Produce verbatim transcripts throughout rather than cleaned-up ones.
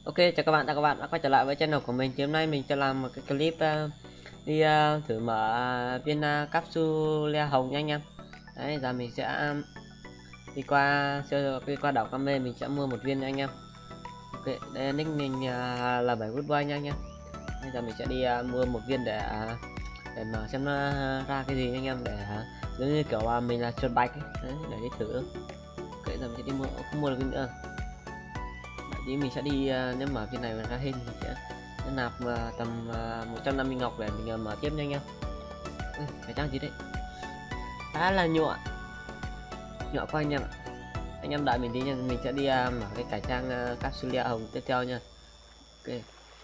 Ok, chào các bạn, chào các bạn đã quay trở lại với channel của mình. Thì hôm nay mình sẽ làm một cái clip uh, đi uh, thử mở uh, viên uh, capsule hồng nha anh em. Đấy, giờ mình sẽ um, đi qua sơ đi qua đảo Cam mình sẽ mua một viên nha anh em. Ok, đây là nick mình uh, là bảy Woodboy nha anh em. Bây giờ mình sẽ đi uh, mua một viên để uh, để mở xem nó ra cái gì nha anh em, để uh, giống như kiểu uh, mình là chuột bạch ấy. Đấy, để đi thử. Ok, giờ mình sẽ đi mua, không mua được viên nữa. Thì mình sẽ đi uh, nếu mở viên này mà ra hình thì sẽ nạp uh, tầm uh, một trăm năm mươi ngọc để mình uh, mở tiếp nha anh em. Ui, cái trang gì đấy khá là nhựa nhựa quá anh em ạ. Anh em đợi mình đi nha, mình sẽ đi uh, mở cái cải trang uh, capsule hồng tiếp theo nha. Ok,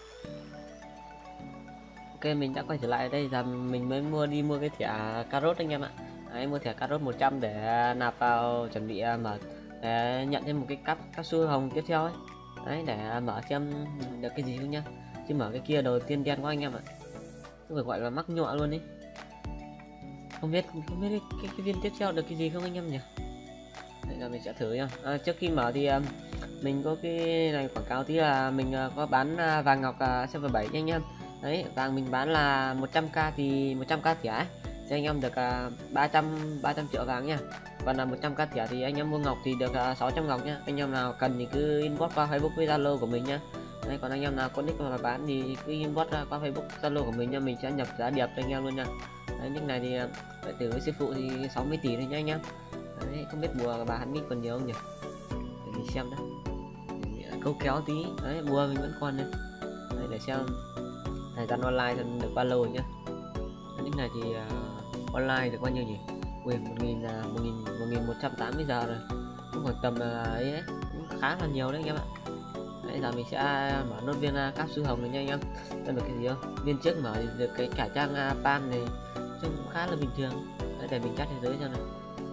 ok mình đã quay trở lại đây. Giờ mình mới mua đi mua cái thẻ carrot anh em ạ. Đấy, mua thẻ carrot một trăm để uh, nạp vào chuẩn bị uh, mở để nhận thêm một cái cáp capsule hồng tiếp theo ấy. Đấy, để uh, mở xem được cái gì không nhá, chứ mở cái kia đầu tiên đen quá anh em ạ, không phải gọi là mắc nhọa luôn đấy. Không biết không biết cái, cái, cái viên tiếp theo được cái gì không anh em nhỉ. Bây giờ mình sẽ thử nha. À, trước khi mở thì um, mình có cái này quảng cáo tí là mình uh, có bán uh, vàng ngọc uh, server bảy nha anh em. Đấy, vàng mình bán là một trăm k thì một trăm k thẻ ấy, thì anh em được uh, ba trăm ba trăm triệu vàng nha. Còn là một trăm k thẻ thì anh em mua ngọc thì được uh, sáu trăm ngọc nhá. Anh em nào cần thì cứ inbox qua Facebook với Zalo của mình nhá. Đấy, còn anh em nào có nick mà bán thì cứ inbox qua Facebook Zalo của mình nha, mình sẽ nhập giá đẹp cho anh em luôn nha. Đấy, nick này thì đại tử với sư phụ thì sáu mươi tỷ thôi nha anh em. Đấy, không biết bùa bà hắn nick còn nhiều không nhỉ, để mình xem đã. Câu kéo tí. Đấy, bùa mình vẫn còn đây. Đấy, để xem thời gian online được bao lâu rồi nhá. Nick này thì uh, online được bao nhiêu nhỉ? Ui, một nghìn một nghìn một nghìn một trăm tám mươi giờ rồi, cũng khoảng tầm uh, ấy đấy, cũng khá là nhiều đấy anh em ạ. Đấy, giờ mình sẽ mở nốt viên uh, capsule hồng này nha anh em. Đây được cái gì không? Viên trước mở thì được cái cải trang uh, pan này, trông cũng khá là bình thường. Đấy, để mình chat thế giới cho này.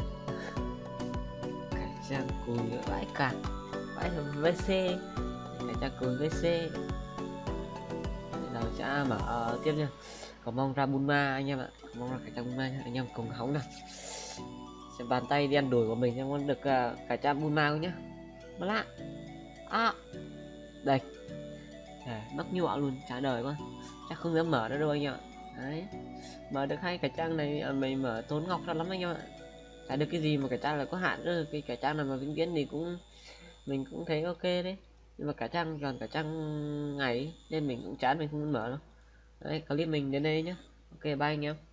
Cải trang cùi vãi cả vãi vê xê, cải trang cùi vê xê. Giờ mình sẽ mở uh, tiếp nha. Cầu mong ra Bulma anh em ạ, cầu mong là cải trang Bulma nha anh em, cùng hóng nào. Xem bàn tay đen đùi của mình xem có được uh, cải trang Bulma không nhá. Nó lạ à, đây à, mắc nhọa luôn, trả đời quá, chắc không dám mở nữa đâu anh em ạ. Đấy, mở được hai cải trang này à, mình mở tốn ngọc ra lắm anh em ạ. Chả được cái gì mà cải trang là có hạn nữa, cái cải trang nào mà vĩnh viễn thì cũng mình cũng thấy ok đấy, nhưng mà cải trang còn cải trang ngày nên mình cũng chán, mình không muốn mở đâu. Đấy, clip mình đến đây nhá. Ok, bye anh em.